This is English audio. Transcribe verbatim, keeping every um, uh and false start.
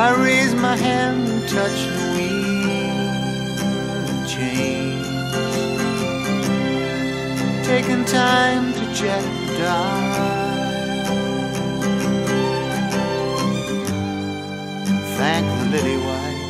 I raise my hand and touch the wheel of change, taking time to check the dial. Thank the lily white